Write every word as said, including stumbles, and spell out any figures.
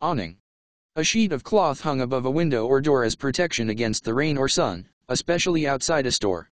Awning. A sheet of cloth hung above a window or door as protection against the rain or sun, especially outside a store.